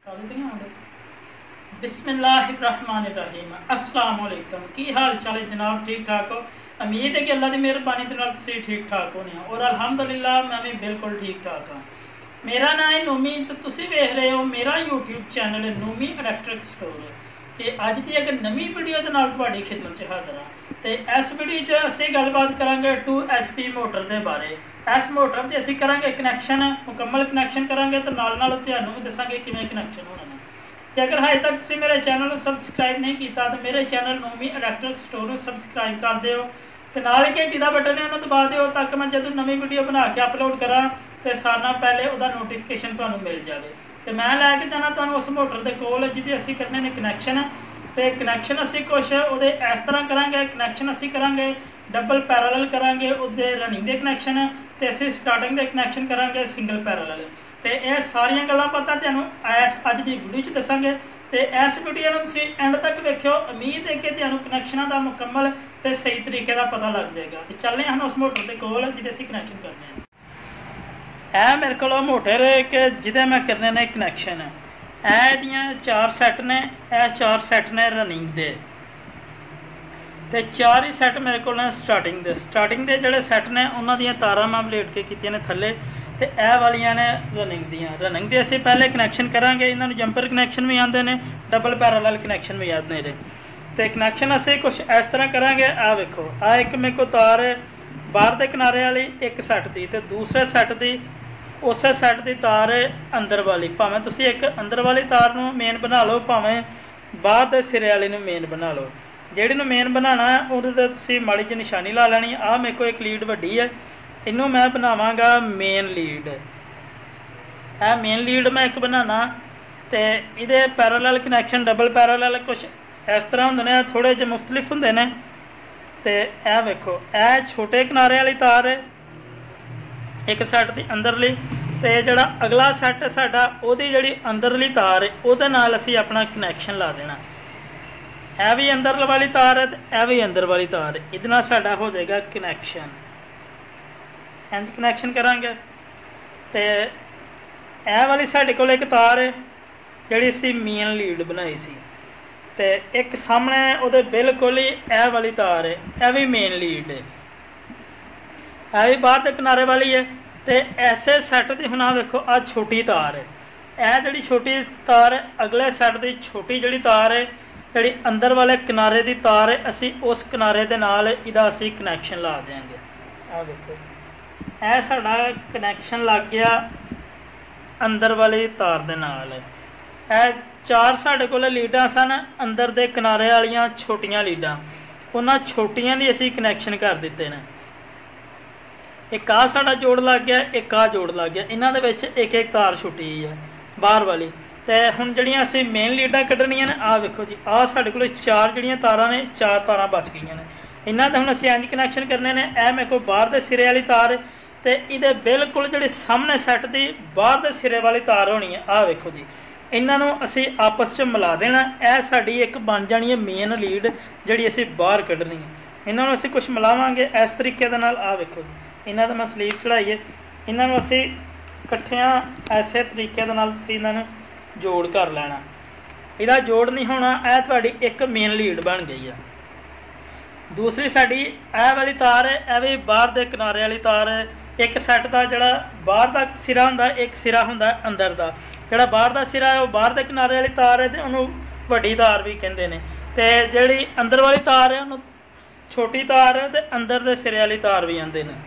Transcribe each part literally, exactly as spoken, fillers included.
बिस्मिल्लाहिर्रहमानिर्रहीम अस्सलाम वालेकुम। की हाल चाल है जनाब? ठीक ठाक हो? उम्मीद है कि अल्लाह की मेहरबानी के नाल तुसीं ठीक ठाक होने हो और अल्हम्दुलिल्लाह मैं भी बिल्कुल ठीक ठाक हाँ। मेरा नाम है नूमी, तो तुसीं वेख रहे हो मेरा यूट्यूब चैनल है नूमी इलेक्ट्रिक स्टोर। तो अज की एक नवी वीडियो के नाल तुहाडी खिदमत च हाज़र हाँ। तो इस वीडियो च असीं गलबात करांगे टू एच पी मोटर के बारे। इस मोटर के असीं करांगे कनैक्शन, मुकम्मल कनैक्शन करांगे तो नाल नाल तुहानूं भी दसांगे किवें कनैक्शन होना है। तो अगर हजे तक तुसीं मेरे चैनल सबसक्राइब नहीं किया तो मेरे चैनल नूमी इलेक्ट्रिक स्टोर सबसक्राइब कर दिओ ते नाल घंटी का बटन है उन्हें दबा दिओ ताकि मैं जदों नवी वीडियो बना के अपलोड करा तो सारे नाल पहले उसका नोटिफिकेशन तुहानूं मिल जाए। तो मैं लैके जाना तुहानूं उस मोटर के कोल जिहदे असीं करने ने कनैक्शन। तो कनैक्शन असीं कुछ उहदे इस तरह करांगे। कनैक्शन असीं करांगे डबल पैरेलल करांगे, उहदे रनिंग के कनैक्शन तो असीं स्टार्टिंग के कनैक्शन करांगे सिंगल पैरेलल। तो यह सारियां गल्लां पता तुहानूं इस अज की वीडियो च दसांगे। तो इस वीडियो में तुसीं एंड तक वेखियो, उम्मीद है कि तुहानूं कनैक्शनां दा मुकम्मल तो सही तरीके का पता लग जाएगा। तो चलने हैं उस मोटर के कोल जिहदे असीं कनैक्शन करने हैं। यह मेरे को मोटर कि जिहदे मैं करने ने कनैक्शन एदियां चार सैट ने, यह चार सैट ने रनिंग दे ते चार ही सैट मेरे को स्टार्टिंग दे। स्टार्टिंग के जोड़े सैट ने उन्होंने तारा मैं बलेट के कीतियां ने थले तो यह वालियां ने रनिंग दियाँ। रनिंग के असीं पहले कनैक्शन करांगे। इन्होंने जंपर कनैक्शन भी आते हैं, डबल पैरेलल कनैक्शन भी आते हैं। तो कनैक्शन असीं कुछ इस तरह करांगे। आ वेखो, आ एक मेरे को तार बाहर के किनारे वाली एक सैट की तो दूसरे सैट की उस सैट की तार अंदर वाली। भावें तुसीं एक अंदर वाली तार नूं मेन बना लो, भावें बाहर के सिरे वाली नूं मेन बना लो। जिहड़ी नूं मेन बनाना उहदे ते तुसीं माड़ी जी निशानी ला लैनी। आ मेरे को एक लीड वड्डी है, इनू मैं बनावांगा मेन लीड। है मेन लीड मैं एक बनाना तो ये पैरेलल कनैक्शन डबल पैरेलल कुछ इस तरह होंदे ने, थोड़े जे मुख्तलिफ होंदे ने। तो यह वेखो, यह छोटे किनारे वाली तार है एक सैट की अंदरली, तो जोड़ा अगला सैट साडा उहदी जिहड़ी अंदरली तार है उहदे नाल असीं अपना कनैक्शन ला देना। यह भी अंदर वाली तार है तो यह भी अंदर वाली तार है। इहदे नाल साडा हो जाएगा कनैक्शन। इंज कनैक्शन करांगे। तो यह वाली साडे कोल एक तार है जिहड़ी असीं मेन लीड बनाई सी, तो एक सामने उहदे बिल्कुल ही यह वाली तार है, यह भी मेन लीड है, यह भी बाहर के किनारे वाली है। तो ऐसे सैट की हुण आ वेखो, आ छोटी तार है, यह जिहड़ी छोटी तार है अगले सैट की छोटी जिहड़ी तार है जिहड़ी अंदर वाले किनारे की तार है, असीं उस किनारे दे नाल इहदा असीं कनैक्शन ला देंगे। आ वेखो, यह साडा कनैक्शन लग गया अंदर वाली तार दे नाल। यह चार साडे कोल लीडां सन अंदर दे किनारे वालियां छोटियां लीडां, उन्हां छोटियां दी असीं कनैक्शन कर दिते ने। एक आ साडा जोड़ लग गया, एक आ जोड़ लग गया, इन्हां दे विच एक एक तार छुट्टी है बाहर वाली। तो हुण जिहड़ियां असीं मेन लीडां कड्ढणियां ने, आ वेखो जी, आ साडे कोल चार जिहड़ियां तारां ने, चार तारां बच गईयां ने। इन्हां दे हुण असीं इंज कनैक्शन करने ने। यह मेरे को बाहर दे सिरे वाली तार तो ये बिल्कुल जिहड़ी सामने सैट की बाहर दे सिरे वाली तार होनी है। आ वेखो जी, इन्हों असी आपस च मिला देना। यह साडी एक बन जानी है मेन लीड जिहड़ी असी बाहर कढ़नी है। इन्हों असी कुछ मिलावांगे इस तरीके दे नाल। आ वेखो जी, इन्हां दा मैं स्लीव चढ़ाइए, इन्हों असी इकट्ठियां ऐसे तरीके दे नाल तुसीं इन्हां नूं जोड़ कर लैना। इहदा जोड़ नहीं होना, यह तुहाडी एक मेन लीड बन गई है। दूसरी साडी यह वाली तार है, यह भी बाहर के किनारे वाली तार है। एक सैट का जोड़ा बाहर का सिरा होंदा, एक सिरा होंदा अंदर का। जोड़ा बाहर का सिरा है वह बाहर के किनारे वाली तार है तो उन्होंने वड्डी तार भी कहते हैं। तो जिहड़ी अंदर वाली तार है उन्होंने छोटी तार है तो अंदर के सिरे वाली तार भी आते हैं।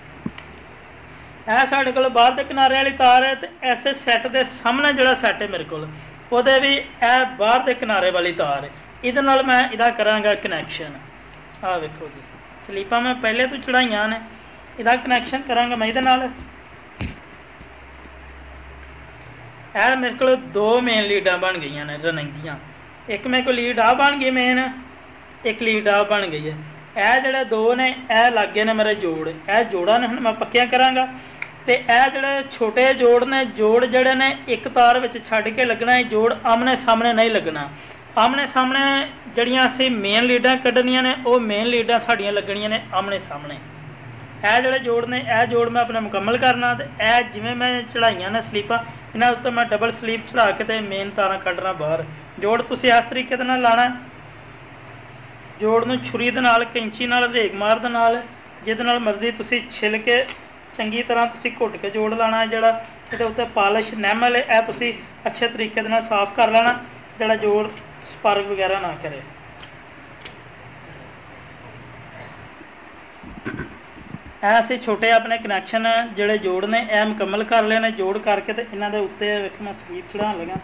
यह साढ़े को बाहर के किनारे वाली तार है तो ऐसे सैट के सामने जोड़ा सैट है मेरे को वो भी यह बाहर के किनारे वाली तार है। इहदे नाल मैं इहदा करांगा कनैक्शन। आ वेखो जी, स्लीपां मैं पहले तो चढ़ाइयां ने, इहदा कनैक्शन करांगा मैं इहदे नाल। यह मेरे को दो मेन लीडां बन गई ने रनिंग दियां। एक मेरे को लीड आ बन गई मेन, एक लीड आ बन गई है। यह जोड़े दो ने यह लग गए ने मेरे जोड़, यह जोड़ा ने हुण मैं पक्कियां करांगा। तो यह जोड़े छोटे जोड़ ने, जोड़ जोड़े ने एक तार विच छड्ड के लगना है, जोड़ आमने सामने नहीं लगना। आमने सामने जड़ियाँ असीं मेन लीडां कड्ढनियां ने वो मेन लीडां साड़ियां लगनियां ने आमने सामने। ਇਹ ਜਿਹੜੇ ਜੋੜ ਨੇ ਇਹ ਜੋੜ मैं अपना मुकम्मल करना तो यह जिमें मैं चढ़ाइया ने स्लीपां इन्हां उत्ते मैं डबल स्लीप चढ़ा के तो मेन तारां कड्ढना बाहर। जोड़ तुसीं इस तरीके दे नाल लाना, जोड़ नूं छुरी दे नाल कैंची नाल रेग मार दे नाल जिहदे नाल मर्जी तुसीं छिल के चंगी तरह तुसीं घुट के जोड़ लाना। जिहड़ा इहदे उत्ते पालिश नैमल है यह तुसीं अच्छे तरीके दे नाल साफ कर लेना जिहड़ा जोड़ स्पार्क वगैरह ना करे। ऐसे छोटे अपने कनैक्शन जोड़े जोड़ ने यह मुकम्मल कर लेने। जोड़ करके तो इन्हों के उत्ते वेखो मैं स्लीप चढ़ा लगा।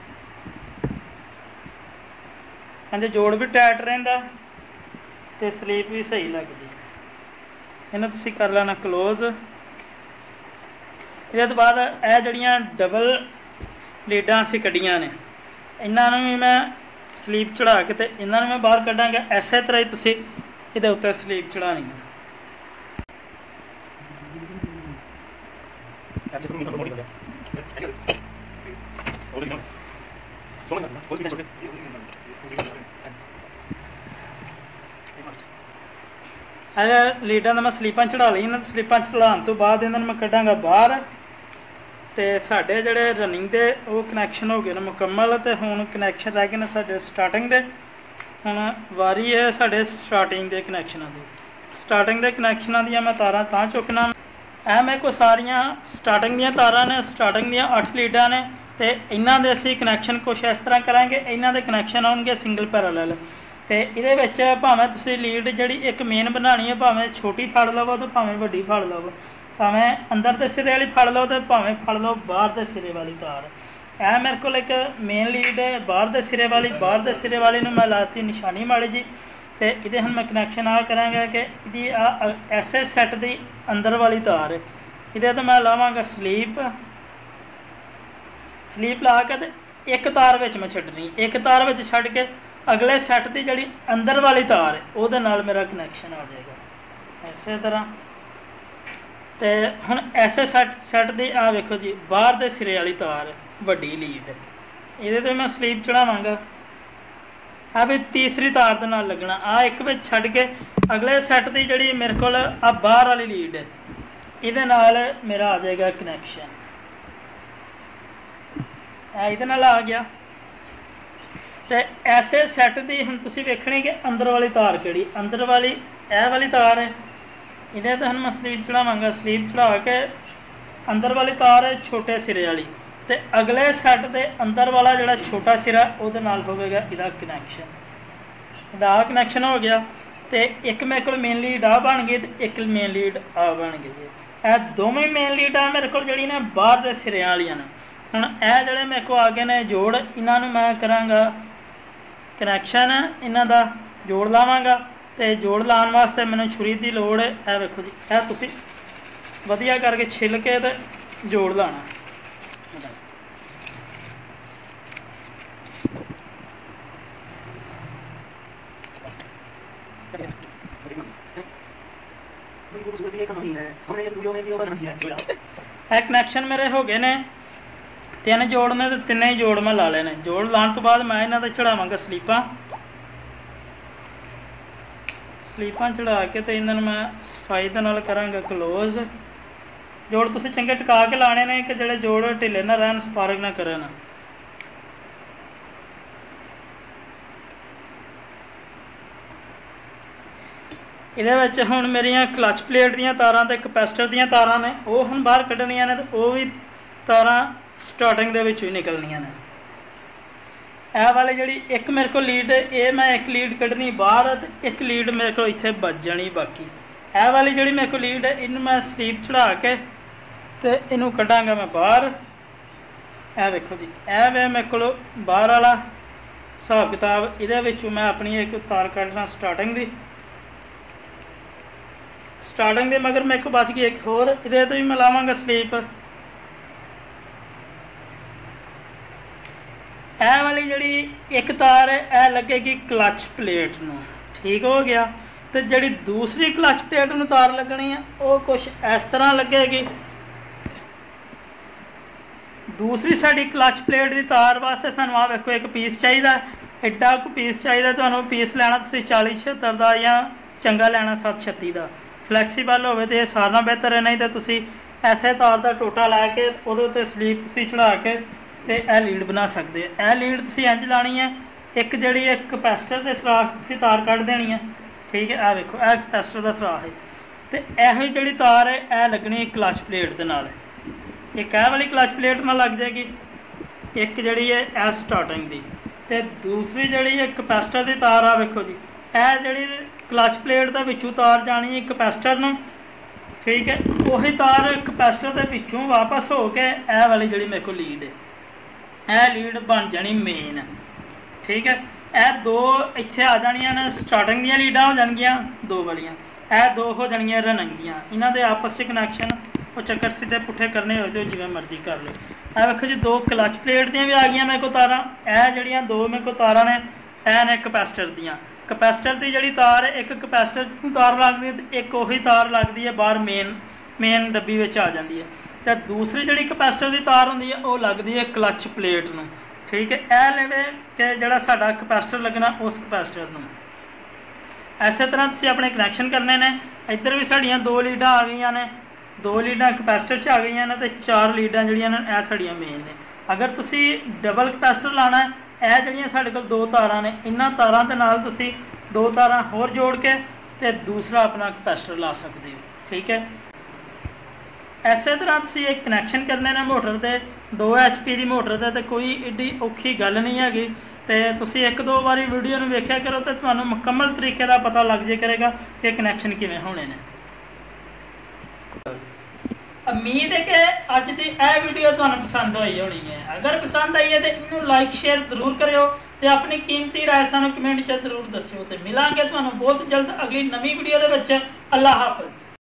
हाँ जी जोड़ भी टाइट रहिंदा ते स्लीप भी सही लगती। इन्हें तुसीं कर लेना क्लोज। इहदे तो बाद यह जड़ियाँ डबल लीडां असीं कड्ढियां ने इन्हों भी मैं स्लीप चढ़ा के तो इन्हों मैं बाहर कड्डांगा। इस तरह ही तुसीं इहदे उत्ते स्लीप चढ़ानी है। लीडां मैं स्लीपां चढ़ा ली ना, स्लीपां चढ़ाने तो बाद इन्होंने मैं कड्डांगा बाहर। तो साढ़े जोड़े रनिंग के वो कनैक्शन हो गए ने मुकम्मल। तो हुण कनैक्शन रह गए साढ़े स्टार्टिंग के। हुण वारी है साढ़े स्टार्टिंग के कनैक्शनां दी। स्टार्टिंग के कनैक्शनां दी मैं तारां तां चुकना। ਇਹ ਮੇਰੇ ਕੋਲ ਸਾਰੀਆਂ ਸਟਾਰਟਿੰਗ ਦੀਆਂ ਤਾਰਾਂ ਨੇ, ਸਟਾਰਟਿੰਗ ਦੀਆਂ ਅੱਠ ਲੀਡਾਂ ਨੇ ਤੇ ਇਹਨਾਂ ਦੇ ਅਸੀਂ ਕਨੈਕਸ਼ਨ ਕੁਛ ਇਸ ਤਰ੍ਹਾਂ ਕਰਾਂਗੇ। ਇਹਨਾਂ ਦੇ ਕਨੈਕਸ਼ਨ ਆਉਣਗੇ ਸਿੰਗਲ ਪੈਰਲਲ ਤੇ ਇਹਦੇ ਵਿੱਚ ਭਾਵੇਂ ਤੁਸੀਂ ਲੀਡ ਜਿਹੜੀ ਇੱਕ ਮੇਨ ਬਣਾਣੀ ਹੈ ਭਾਵੇਂ ਛੋਟੀ ਫੜ ਲਵੋ ਤੇ ਭਾਵੇਂ ਵੱਡੀ ਫੜ ਲਵੋ, ਭਾਵੇਂ ਅੰਦਰ ਦੇ ਸਿਰੇ ਵਾਲੀ ਫੜ ਲਓ ਤੇ ਭਾਵੇਂ ਫੜ ਲਓ ਬਾਹਰ ਦੇ ਸਿਰੇ ਵਾਲੀ ਤਾਰ। ਇਹ ਮੇਰੇ ਕੋਲ ਇੱਕ ਮੇਨ ਲੀਡ ਹੈ ਬਾਹਰ ਦੇ ਸਿਰੇ ਵਾਲੀ। ਬਾਹਰ ਦੇ ਸਿਰੇ ਵਾਲੀ ਨੂੰ ਮੈਂ ਲਾਤੀ ਨਿਸ਼ਾਨੀ माड़ी जी। तो ये हम मैं कनैक्शन आ कराँगा कि ये ऐसे सैट की अंदर वाली तार है। ये तो मैं लावांगा स्लीप। स्लीप ला के तो एक तार विच मैं छड्डनी, एक तार विच छड्ड के अगले सैट की जी अंदर वाली तार है वो नाल मेरा कनैक्शन आ जाएगा इस तरह। तो हुण ऐसे सैट सैट की आ वेखो जी बाहर दे सिरे वाली तार वड्डी लीड ये तो मैं स्लीप चढ़ावांगा। आ भी तीसरी तार दे नाल लगना। आ एक विच छड्ड के अगले सैट की जिहड़ी मेरे कोल आ बाहर वाली लीड है इहदे नाल मेरा आ जाएगा कनैक्शन। इहदे नाल आ गया। तो ऐसे सैट की हुण तुसीं वेखणी कि अंदर वाली तार किहड़ी, अंदर वाली ए वाली तार है। इहदे ते हुण मैं स्लीप चढ़ावांगा। स्लीप चढ़ा के अंदर वाली तार है छोटे सिरे वाली तो अगले सैट के अंदर वाला जोड़ा छोटा सिरा वो होगा इसका कनैक्शन। इसका कनैक्शन हो गया। तो एक मेरे को मेन लीड आ बन गई तो एक मेन लीड आ बन गई है। यह दोवें मेन लीड आ मेरे को जी ने बाहर के सिरे वाली ने। हुण यह जोड़े मेरे को आ गए ने जोड़ इन्हों मैं कराँगा कनैक्शन। इन्हों का जोड़ लावांगा तो जोड़ लाने वास्ते मैंने छुरी की लोड़ है। यह वेखो जी यह तुसीं वधिया करके छिल के तो जोड़ लाना। कनैक्शन मेरे हो गए ने तीन जोड़ ने तो तीन ही जोड़ मैं ला लेने। जोड़ लाने तो बाद मैं इन्हों चढ़ावांगा स्लीपां। स्लीपां चढ़ा के तो इन्होंने मैं सफाई दे नाल करांगा क्लोज। जोड़ तुसीं चंगे टिका के लाने ने कि जिहड़े जोड़ ढिले ना रहन स्पार्क ना करन। इहदे विच हुण मेरियां क्लच प्लेट दीयां तारां ते कैपेसिटर दीयां तारां ने वो हुण बाहर कड्ढणियां ने तो वो भी तारां स्टार्टिंग दे विचों ही निकलणियां ने। यह वाली जिहड़ी एक मेरे को लीड ये मैं एक लीड कड्ढनी बाहर तो एक लीड मेरे को इत्थे बच जानी बाकी। यह वाली जिहड़ी मेरे को लीड है इन्हूं मैं स्लीप चढ़ा के तो इनू कड्डांगा मैं बाहर। यह वेखो जी यह वे मेरे को बाहर वाला हिसाब किताब। इहदे विचों मैं अपनी एक तार कड्ढना स्टार्टिंग दी। स्टार्टिंग दे मगर मेरे को बच गई एक होर। इहदे तो भी मैं लावांगा स्लीप। यह वाली जिहड़ी एक तार है यह लगेगी क्लच प्लेट नूं। ठीक हो गया। तो जिहड़ी दूसरी क्लच प्लेट नूं तार लगनी है वो कुछ इस तरह लगेगी। दूसरी साड़ी क्लच प्लेट की तार वास्ते सानूं आ वेखो एक पीस चाहिए। एड्डा को पीस चाहिए। तुहानूं पीस लैना तुसीं चालीस छिहत्तर का या चंगा लैना सत्त छत्ती का। फ्लैक्सीबल होवे तो सारे नाल बेहतर है, नहीं तो तुसी ऐसे तार का टोटा लैके उहदे उत्ते स्लीप तुसी चढ़ा के ते ए लीड बना सकते हो। ए लीड तुसी इंज लानी है, एक जिहड़ी एक कैपेसिटर के सराख तुसी तार कढ़ देनी है, ठीक है। आ देखो ए कैपेसिटर का सराख है, तो यह जिहड़ी तार है ए लगनी क्लच प्लेट के नाल, एक ए वाली क्लच प्लेट नाल लग जाएगी, एक जिहड़ी है ए स्टार्टिंग की, तो दूसरी जिहड़ी है कैपेसिटर की तार आ वेखो जी, ए जिहड़ी क्लच प्लेट के विचों तार जानी है कैपेसिटर नूं, ठीक है। वही तार कैपेसिटर के पिछों वापस हो के ए वाली जिहड़ी मेरे को लीड है, ए लीड बन जानी मेन, ठीक है। ए दो इत्थे आ जानियां ने स्टार्टिंग दियां लीडां हो जाणगियां दो वालियां, ए दो हो जानियां रनिंगियां, इन्हां दे आपस च कनैक्शन वो चक्कर सीधे पुट्ठे करने होए तो जिवें मर्जी कर लो। ए वेखो जी दो क्लच प्लेट दियां भी आ गईयां मेरे को तारां, ए जिहड़ियां दो मेरे को तारां ने ए ने कैपेसिटर दियां, कैपेसिटर की जिहड़ी तार है एक कैपेसिटर नूं तार लगदी है ते एक उही तार लगदी है बाहर मेन मेन डब्बी विच आ जांदी है, ते दूसरी जिहड़ी कैपेसिटर की तार हुंदी है वो लगदी है क्लच प्लेट नूं, ठीक है। ए लेवे कि जिहड़ा साडा कैपेसिटर लगना उस कैपेसिटर नूं इस तरह तुसीं अपने कनैक्शन करने ने। इधर भी साड़ियाँ दो लीडां आ गई ने, दो लीडां कैपेसिटर च आ गई ने, तो चार लीडां जिहड़ियां ने ए साड़ियां मेन ने। अगर तुसीं डबल कैपेसिटर लाना है, ਇਹ ਜਿਹੜੀਆਂ ਸਾਡੇ ਕੋਲ ਦੋ ਤਾਰਾਂ ਨੇ, ਇਹਨਾਂ ਤਾਰਾਂ ਦੇ ਨਾਲ ਤੁਸੀਂ ਦੋ ਤਾਰਾਂ ਹੋਰ ਜੋੜ ਕੇ ਤੇ ਦੂਸਰਾ ਆਪਣਾ ਕੈਪੈਸਿਟਰ ਲਾ ਸਕਦੇ ਹੋ, ਠੀਕ ਹੈ। ਇਸੇ ਤਰ੍ਹਾਂ ਤੁਸੀਂ ਇੱਕ ਕਨੈਕਸ਼ਨ ਕਰਨੇ ਨੇ ਮੋਟਰ ਦੇ, दो एच पी की मोटर दे, तो कोई एड्डी औखी गल नहीं हैगी, तो तुसीं एक दो बारी वीडियो नूं वेखिया करो तो तुहानूं मुकम्मल तरीके का पता लग जाए करेगा कि कनैक्शन किवें होने ने। उम्मीद है कि अज की यह वीडियो तुहानूं पसंद आई होनी है। अगर पसंद आई है तो इनू लाइक शेयर जरूर करियो ते अपनी कीमती राय सानूं कमेंट च जरूर दस्सियो, ते मिलांगे तुहानूं बहुत जल्द अगली नवीं वीडियो दे विच। अल्लाह हाफिज़।